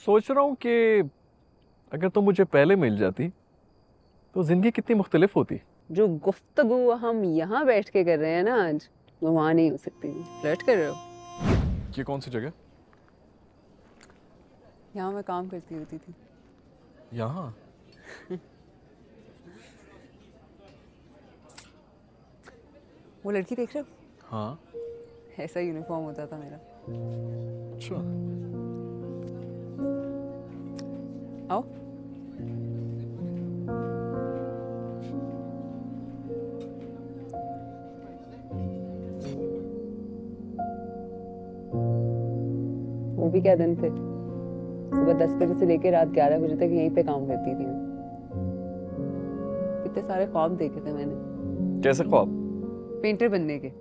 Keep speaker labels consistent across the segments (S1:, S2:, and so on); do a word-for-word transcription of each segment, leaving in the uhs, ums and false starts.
S1: सोच रहा हूँ कि अगर तुम मुझे पहले मिल जाती तो जिंदगी कितनी मुख्तलिफ होती।
S2: जो गुफ्तगू हम यहाँ बैठ के कर रहे हैं ना आज, वो वहाँ नहीं हो सकती। फ्लर्ट कर रहे हो?
S1: ये कौन सी जगह?
S2: यहाँ मैं काम करती होती थी।
S1: यहाँ?
S2: वो लड़की देख रहे हो?
S1: हाँ।
S2: ऐसा यूनिफॉर्म होता था मेरा।
S1: अच्छा।
S2: आओ। वो भी क्या दिन थे। सुबह दस बजे से लेकर रात ग्यारह बजे तक यहीं पे काम करती थी। कितने सारे ख्वाब देखे थे मैंने।
S1: कैसे ख्वाब?
S2: पेंटर बनने के,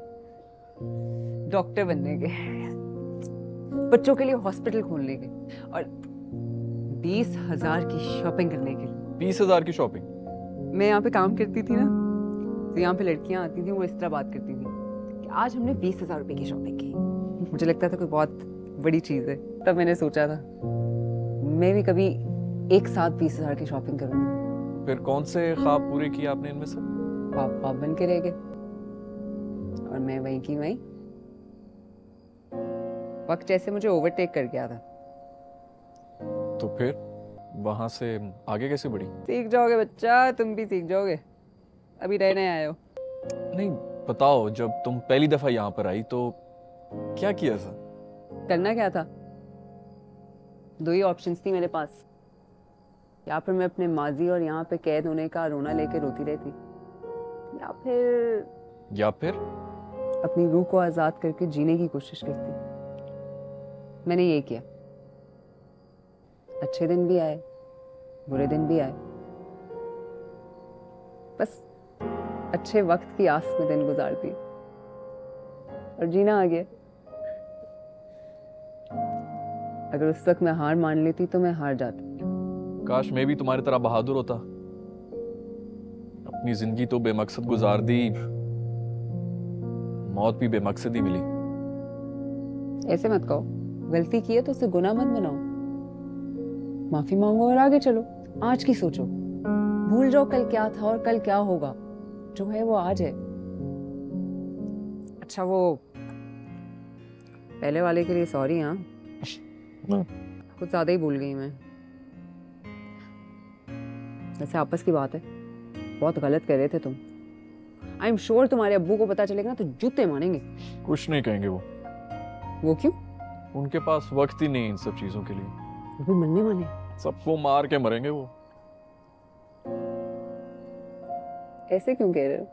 S2: डॉक्टर बनने के, बच्चों के लिए हॉस्पिटल खोलने के और बीस हजार की शॉपिंग करने के।
S1: बीस हजार की शॉपिंग?
S2: मैं यहाँ पे काम करती थी ना, तो यहाँ पे लड़कियाँ आती थी, वो इस तरह बात करती थी कि आज हमने बीस हजार रुपए की शॉपिंग की। मुझे लगता था कोई बहुत बड़ी चीज़ है। तब मैंने सोचा था मैं भी कभी एक साथ बीस हजार की शॉपिंग करूँगी।
S1: फिर कौन से ख्वाब पूरे किए आपने इनमें से?
S2: ख्वाब ख्वाब बन के रह गए और मैं वहीं की वहीं। वक्त जैसे मुझे ओवरटेक कर गया था।
S1: तो फिर वहां से आगे कैसे बढ़ी?
S2: सीख जाओगे बच्चा, तुम भी सीख जाओगे। अभी नए नए आए हो।
S1: नहीं बताओ, जब तुम पहली दफा यहाँ पर आई तो क्या किया था?
S2: करना क्या था? दो ही ऑप्शंस थी मेरे पास। या फिर मैं अपने माजी और यहाँ पे कैद होने का रोना लेके रोती रहती, या फिर
S1: या फिर
S2: अपनी रूह को आजाद करके जीने की कोशिश करती। मैंने ये किया। अच्छे दिन भी आए, बुरे दिन भी आए, बस अच्छे वक्त की आस में दिन गुजारती और जीना आ गया। अगर उस वक्त मैं हार मान लेती तो मैं हार जाती।
S1: काश मैं भी तुम्हारी तरह बहादुर होता। अपनी जिंदगी तो बेमकसद गुजार दी, मौत भी बेमकसद ही मिली।
S2: ऐसे मत कहो। गलती की है तो उसे गुनाह मत बनाओ। माफी मांगो और आगे चलो। आज की सोचो। भूल जाओ कल क्या था और कल क्या होगा। जो है वो आज है। अच्छा वो पहले वाले के लिए सॉरी। हाँ कुछ ज्यादा ही भूल गई मैं। वैसे आपस की बात है, बहुत गलत कर रहे थे तुम। आई एम श्योर तुम्हारे अब्बू को पता चलेगा ना तो जूते मारेंगे।
S1: कुछ नहीं कहेंगे वो।
S2: वो क्यों?
S1: उनके पास वक्त ही नहीं इन सब चीजों के लिए।
S2: वो भी मरने वाले।
S1: सबको मार के मरेंगे वो।
S2: ऐसे क्यों कह रहे हो?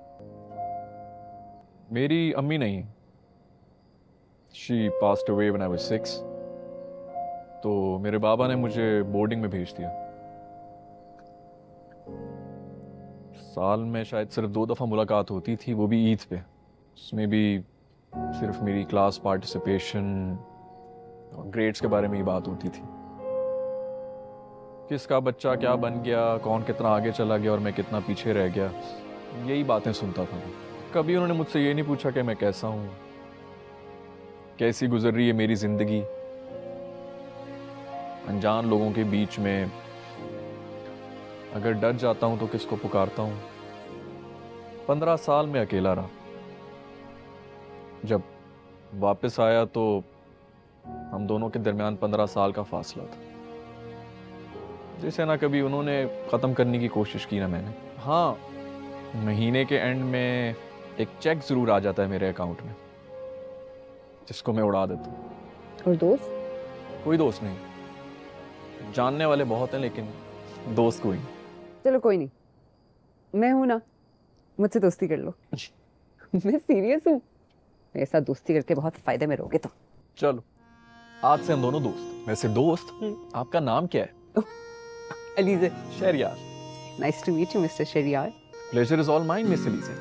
S1: मेरी अम्मी नहीं, she passed away when I was six. तो मेरे बाबा ने मुझे बोर्डिंग में भेज दिया। साल में शायद सिर्फ दो दफा मुलाकात होती थी, वो भी ईद पे। उसमें भी सिर्फ मेरी क्लास पार्टिसिपेशन और ग्रेड्स के बारे में ही बात होती थी। किसका बच्चा क्या बन गया, कौन कितना आगे चला गया और मैं कितना पीछे रह गया, यही बातें सुनता था। कभी उन्होंने मुझसे ये नहीं पूछा कि मैं कैसा हूँ, कैसी गुजर रही है मेरी जिंदगी अनजान लोगों के बीच में। अगर डर जाता हूं तो किसको पुकारता हूं। पंद्रह साल में अकेला रहा। जब वापस आया तो हम दोनों के दरमियान पंद्रह साल का फासला था, जिसे ना कभी उन्होंने ख़त्म करने की कोशिश की ना मैंने। हाँ, महीने के एंड में एक चेक ज़रूर आ जाता है मेरे अकाउंट में, जिसको मैं उड़ा देता हूँ।
S2: और दोस्त?
S1: कोई दोस्त नहीं। जानने वाले बहुत हैं लेकिन दोस्त कोई नहीं।
S2: चलो कोई नहीं, मैं हूं ना, मुझसे दोस्ती कर लो। मैं सीरियस हूँ। मेरे साथ दोस्ती करके बहुत फायदे में रहोगे तुम।
S1: चलो आज से हम दोनों दोस्त। वैसे दोस्त, आपका नाम क्या है?
S2: Eliza.
S1: Shahriyar.
S2: Nice to meet you mister Shahriyar.
S1: Pleasure is all mine miss Eliza.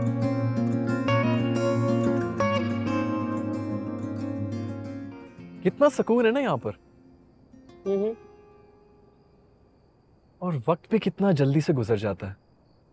S1: ये कितना सुकून है ना यहाँ पर। और वक्त भी कितना जल्दी से गुजर जाता है।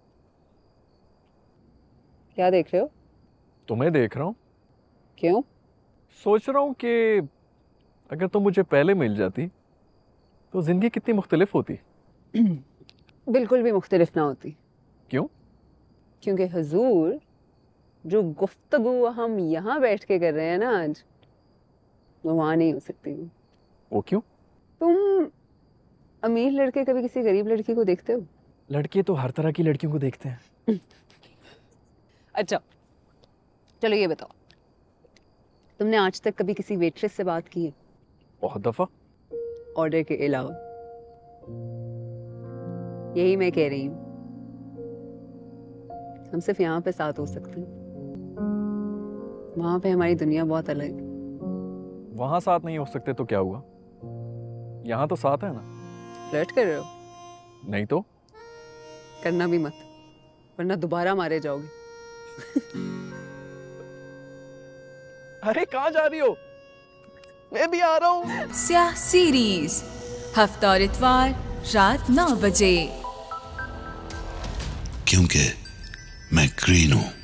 S2: क्या देख रहे हो?
S1: तुम्हें देख रहा हूँ।
S2: क्यों?
S1: सोच रहा हूँ कि अगर तुम मुझे पहले मिल जाती तो जिंदगी कितनी मुख्तलिफ होती।
S2: बिल्कुल भी मुख्तलिफ ना होती।
S1: क्यों?
S2: क्योंकि हुजूर, जो गुफ्तगू हम यहाँ बैठ के कर रहे हैं ना आज, वो वहाँ नहीं हो सकती।
S1: वो क्यों?
S2: तुम अमीर लड़के कभी किसी गरीब लड़की को देखते हो?
S1: लड़के तो हर तरह की लड़कियों को देखते हैं।
S2: अच्छा चलो ये बताओ, तुमने आज तक कभी किसी वेट्रेस से बात की है?
S1: बहुत दफा।
S2: ऑर्डर के अलावा? यही मैं कह रही हूँ, हम सिर्फ यहाँ पे साथ हो सकते हैं, वहां पे हमारी दुनिया बहुत अलग है।
S1: वहां साथ नहीं हो सकते तो क्या हुआ, यहाँ तो साथ है ना।
S2: फ्लर्ट कर रहे हो?
S1: नहीं तो।
S2: करना भी मत, वरना दोबारा मारे जाओगे।
S1: अरे कहाँ जा रही हो? मैं भी आ रहा हूँ।
S3: स्याह सीरीज हफ्ता और इतवार रात नौ बजे।
S4: क्योंकि मैं ग्रीन हूं।